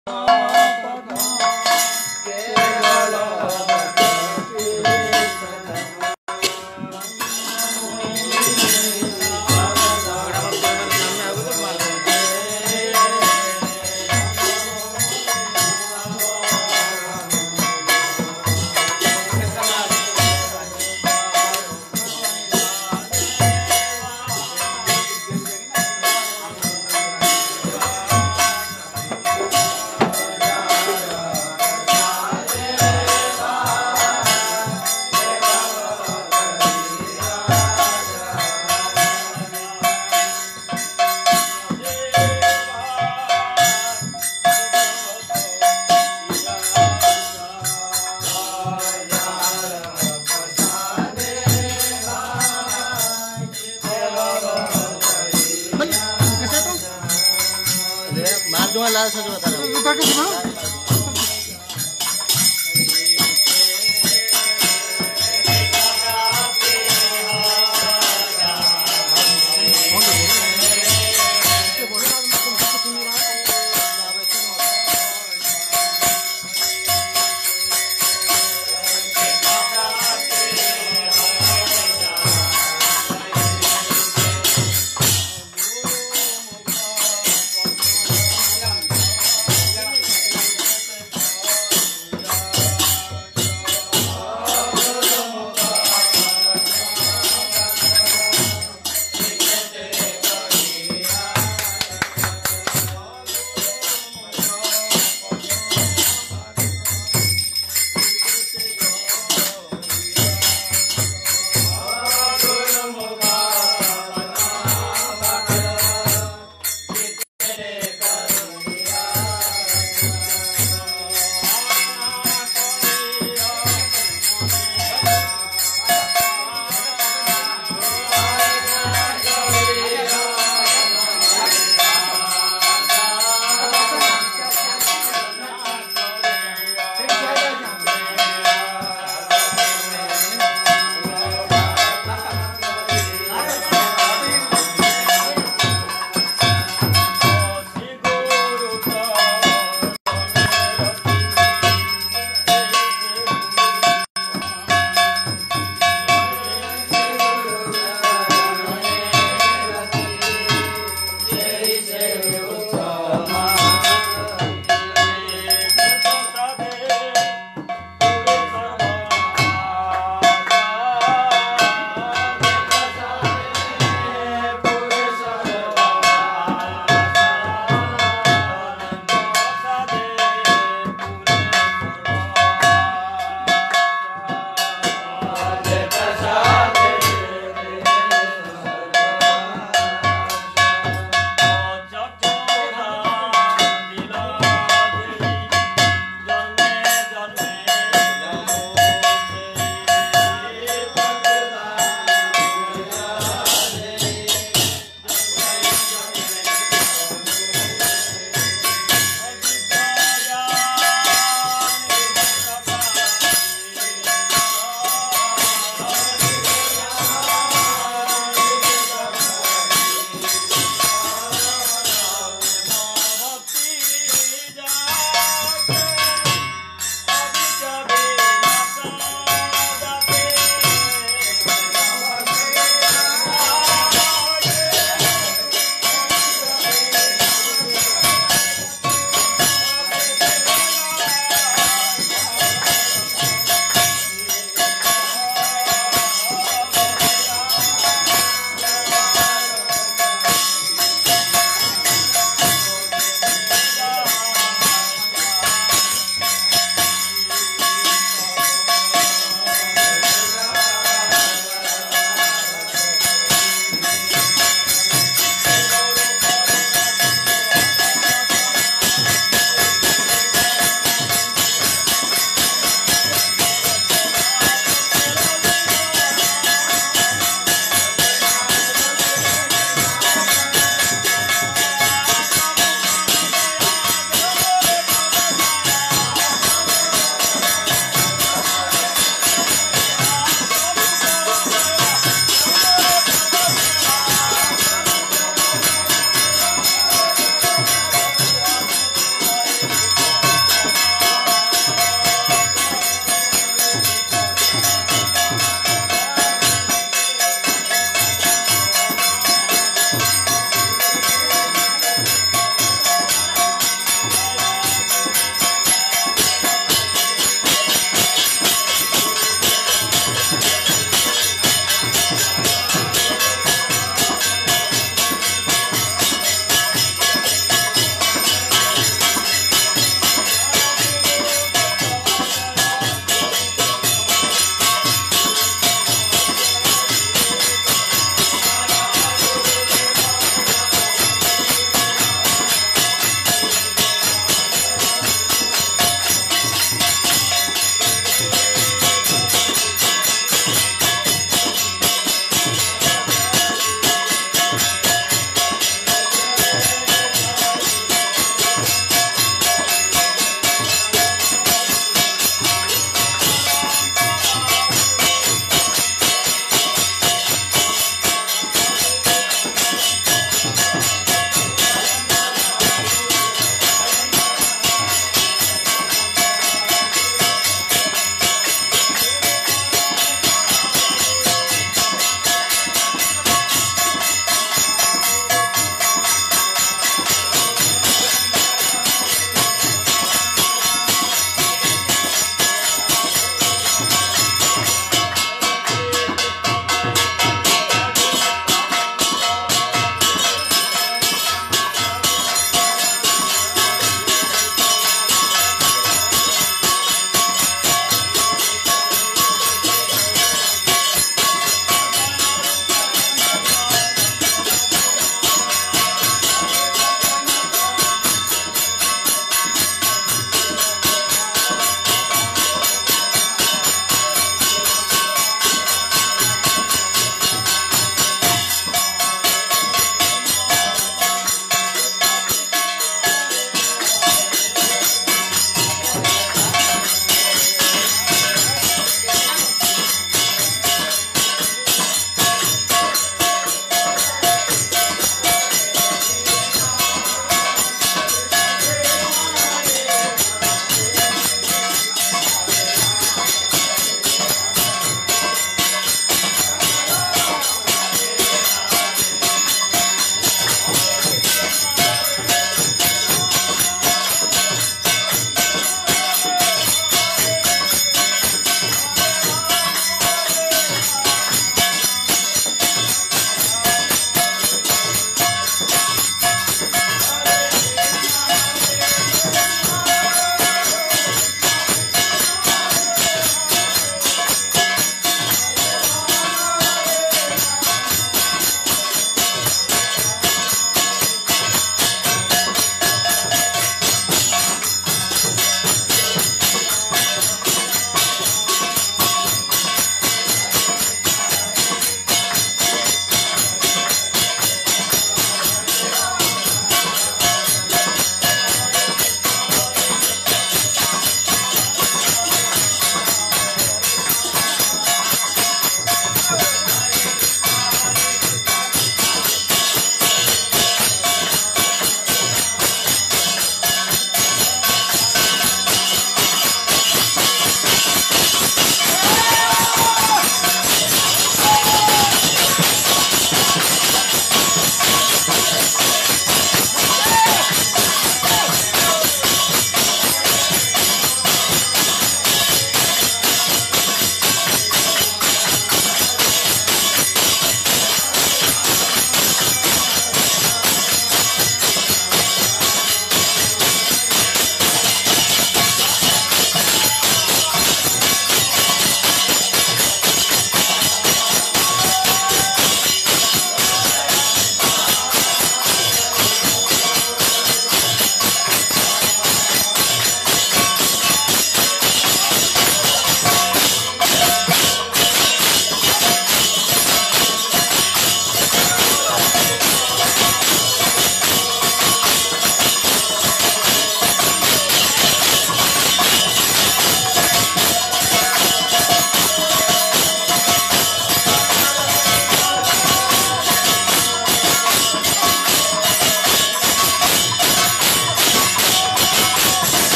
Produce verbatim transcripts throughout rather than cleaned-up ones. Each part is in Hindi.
लाल सा जो बता रहा हूँ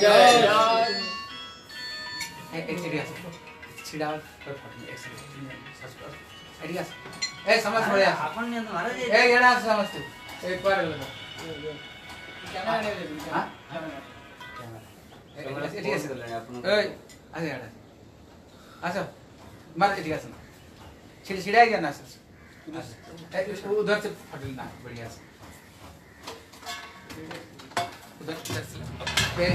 जय ए एक एरिया छिड़ा पर फट एक सेकंड एरिया ए समझ पड़े आपण ने तो महाराज ए येड़ा समझ तू एक बार ले कैमरा ले ले हां कैमरा एरिया से ले अपन ए आ येड़ा अच्छा मार एरिया से छिड़ छिड़ा गया ना सर उधर से फटना बढ़िया से उधर उधर से पैर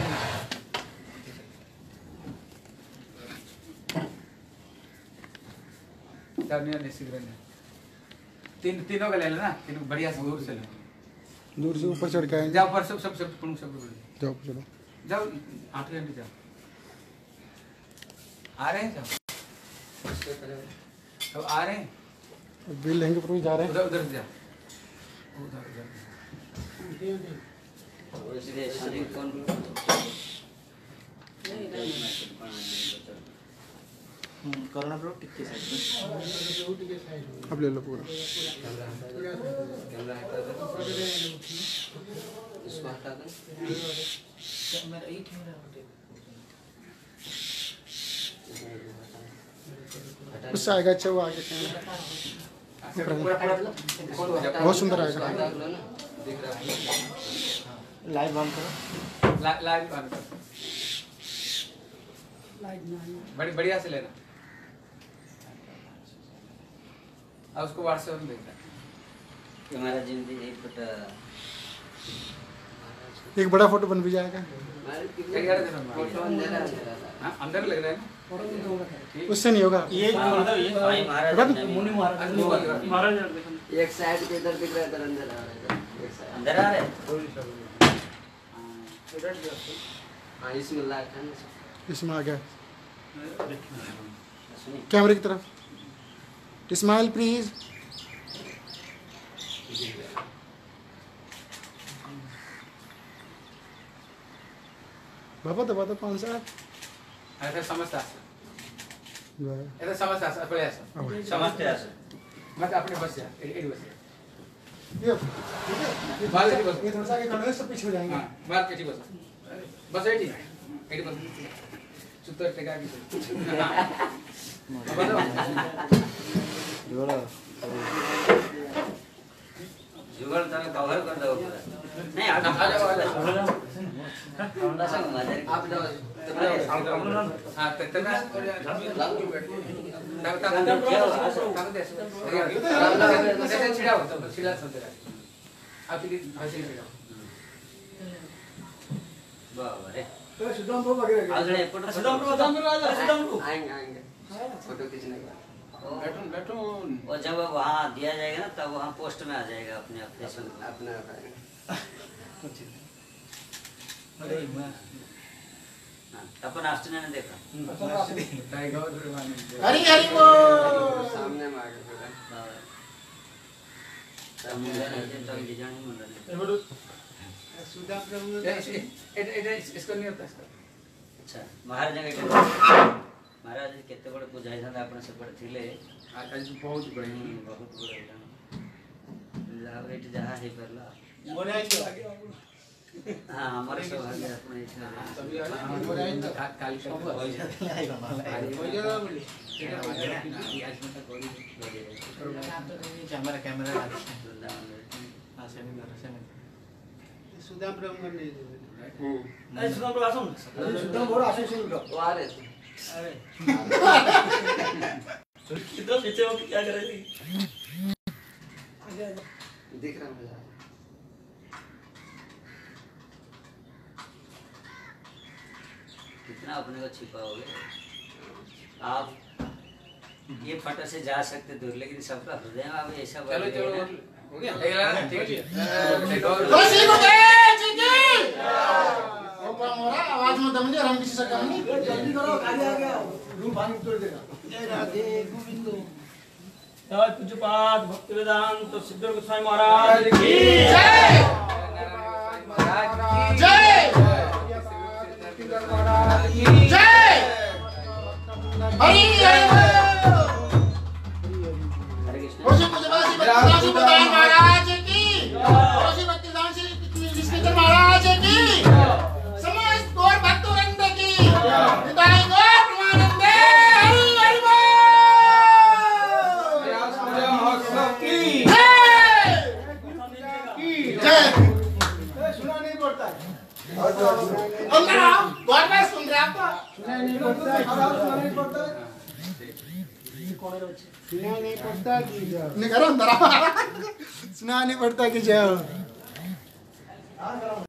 चावनिया ने सिगरेट ने तीन तीनों का ले लेना तीनों बढ़िया से दूर से ले दूर से ऊपर चढ़ के आएंगे। जाओ पर सब सब सब प्रमुख सब जाओ चलो जाओ आठ घंटे जाओ आ रहे हैं जाओ अब आ रहे हैं बिल लेंगे पर जा रहे हैं। उधर उधर जाओ उधर उधर सीधे शादी कौन कोरोना ब्रो टिक के साइड अब ले लो पूरा कैमरा हटा दे इसको हटा दे मेरा ये कैमरा हटा उससे आएगा। अच्छा वो आगे बहुत सुंदर आएगा। दिख रहा है लाइव ऑन करो लाइव ऑन करो बड़ी बढ़िया से लेना अब उसको व्हाट्सएप में भेजना हमारा जिंदगी एक फोटो एक बड़ा फोटो बन भी जाएगा। फोटो अंदर हां अंदर लग रहा है ना उससे नहीं होगा। ये भाई महाराज मुनि महाराज महाराज एक साइड पे इधर दिख रहा है इधर अंदर आ रहा है एक साइड अंदर आ रहा है इधर जो हां इसमें लाइट है ना इसमें आ गया कैमरे की तरफ। Smile please. बाबा दबा दो पाँच सात ऐसा समझता जो है ऐसा समझता अपने ऐसा समझते हैं मत अपने बस जा एडी बस ये बाल एडी बस ये थोड़ा सा आगे खड़े सब पीछे हो जाएंगे। हां बाल एडी बस बस एडी एडी बस सुतर टेका की जुगल जुगल તમે કવર कर दो नहीं आ जाओ आप जाओ हां तेतना लागू बैठ तब तक तब दे ऐसे छिड़ाओ तब छिड़ा चलते रहे आप ये ऐसे छिड़ाओ वाह रे तो सुदाम को वगैरह आगे फोटो सुदाम को सुदाम को सुदाम को आएंगे आएंगे फोटो खींचने का बैठो बैठो और जब वहाँ दिया जाएगा ना तब वहाँ पोस्ट में आ जाएगा अपने अपने अपने अरे अपन आस्टने ने देखा हरी हरी वो सामने में आ गया इसको नहीं होता अच्छा महाराज महाराज केते बड़े पूजाई था आपने सब बड़े थिले आज बहुत बड़े बहुत बड़े जहाँ बेट जहाँ है परला मोरे आई तो आगे हाँ हमारे सौभाग्य अपने तभी मोरे आई तो काली का हो जाता है हो जाता बोली आज में तक कोई कैमरा कैमरा हाँ सेमिनार सेमिनार सुदाम ब्रह्म करने नहीं सुदाम ब्रह्म आसुन सुदाम बोल आशे सुन लो वो आ रहे अरे कितना पीछे हो क्या कर रही थी दिख रहा मुझे कितना अपने को छिपाओगे आप ये फटा से जा सकते दूर लेकिन सबका हृदय में आप ऐसा चलो चलो हो गया ठीक है तुलसी को तेज की ओपा मोरा आवाज में दम दे हम किसी से कम नहीं जल्दी करो खाली आ गया रूम पानी तोड़ देगा जय राधे गोविंद जय पूज्यपाद भक्तिवेदांत तो सिद्धर गोस्वामी महाराज की जय जय जय हरि हरे कृष्ण रोजी पूजवासी भक्तिदासी प्रधान महाराज की रोजी भक्तिदासी महाराज की समस्त गौर भक्त आपको सुनाई नहीं पड़ता है सुनाई पड़ता है सुनाई नहीं पड़ता कि जाओ नहीं करो अंदर सुनाई नहीं पड़ता कि जाओ